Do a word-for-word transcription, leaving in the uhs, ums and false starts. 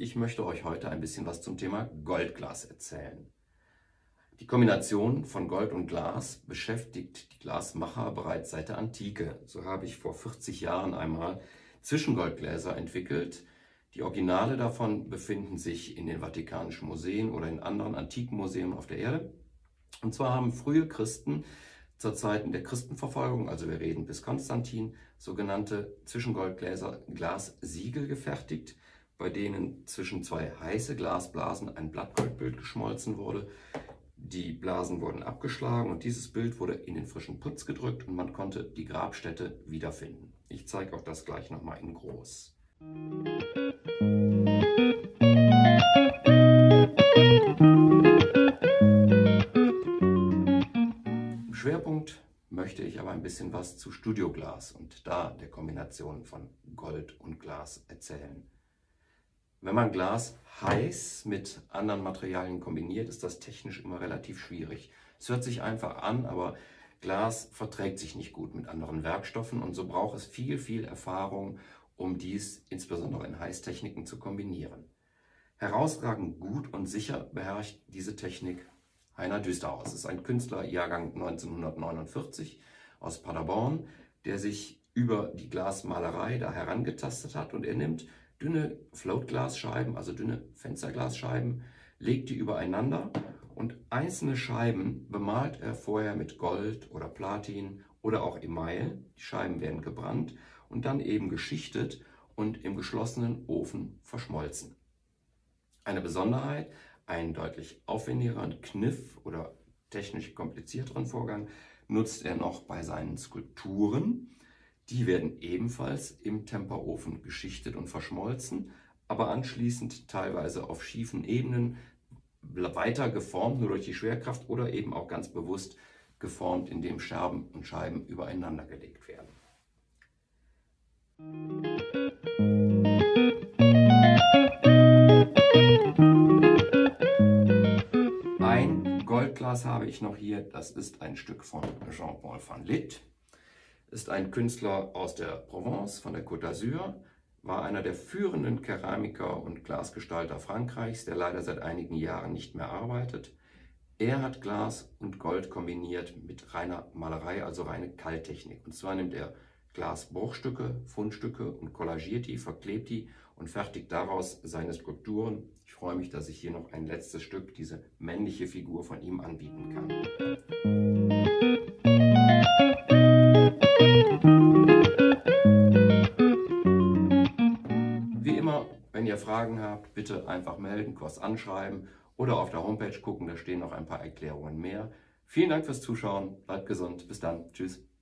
ich möchte euch heute ein bisschen was zum Thema Goldglas erzählen. Die Kombination von Gold und Glas beschäftigt die Glasmacher bereits seit der Antike. So habe ich vor vierzig Jahren einmal Zwischengoldgläser entwickelt. Die Originale davon befinden sich in den Vatikanischen Museen oder in anderen antiken Museen auf der Erde. Und zwar haben frühe Christen zur Zeiten der Christenverfolgung, also wir reden bis Konstantin, sogenannte Zwischengoldgläser, Glassiegel gefertigt, bei denen zwischen zwei heiße Glasblasen ein Blattgoldbild geschmolzen wurde. Die Blasen wurden abgeschlagen und dieses Bild wurde in den frischen Putz gedrückt und man konnte die Grabstätte wiederfinden. Ich zeige euch das gleich nochmal in groß. Im Schwerpunkt möchte ich aber ein bisschen was zu Studioglas und da der Kombination von Gold und Glas erzählen. Wenn man Glas heiß mit anderen Materialien kombiniert, ist das technisch immer relativ schwierig. Es hört sich einfach an, aber Glas verträgt sich nicht gut mit anderen Werkstoffen und so braucht es viel, viel Erfahrung, um dies insbesondere in Heißtechniken zu kombinieren. Herausragend gut und sicher beherrscht diese Technik Heiner Düsterhaus. Es ist ein Künstler, Jahrgang neunzehnhundertneunundvierzig aus Paderborn, der sich über die Glasmalerei da herangetastet hat und er nimmt dünne Floatglasscheiben, also dünne Fensterglasscheiben, legt die übereinander und einzelne Scheiben bemalt er vorher mit Gold oder Platin oder auch Email. Die Scheiben werden gebrannt und dann eben geschichtet und im geschlossenen Ofen verschmolzen. Eine Besonderheit, einen deutlich aufwendigeren Kniff oder technisch komplizierteren Vorgang nutzt er noch bei seinen Skulpturen. Die werden ebenfalls im Temperofen geschichtet und verschmolzen, aber anschließend teilweise auf schiefen Ebenen weiter geformt, nur durch die Schwerkraft oder eben auch ganz bewusst geformt, indem Scherben und Scheiben übereinander gelegt werden. Ein Goldglas habe ich noch hier, das ist ein Stück von Jean-Paul van Lith. Ist ein Künstler aus der Provence, von der Côte d'Azur, war einer der führenden Keramiker und Glasgestalter Frankreichs, der leider seit einigen Jahren nicht mehr arbeitet. Er hat Glas und Gold kombiniert mit reiner Malerei, also reine Kalttechnik. Und zwar nimmt er Glasbruchstücke, Fundstücke und kollagiert die, verklebt die und fertigt daraus seine Skulpturen. Ich freue mich, dass ich hier noch ein letztes Stück, diese männliche Figur von ihm anbieten kann. Wie immer, wenn ihr Fragen habt, bitte einfach melden, kurz anschreiben oder auf der Homepage gucken, da stehen noch ein paar Erklärungen mehr. Vielen Dank fürs Zuschauen, bleibt gesund, bis dann, tschüss.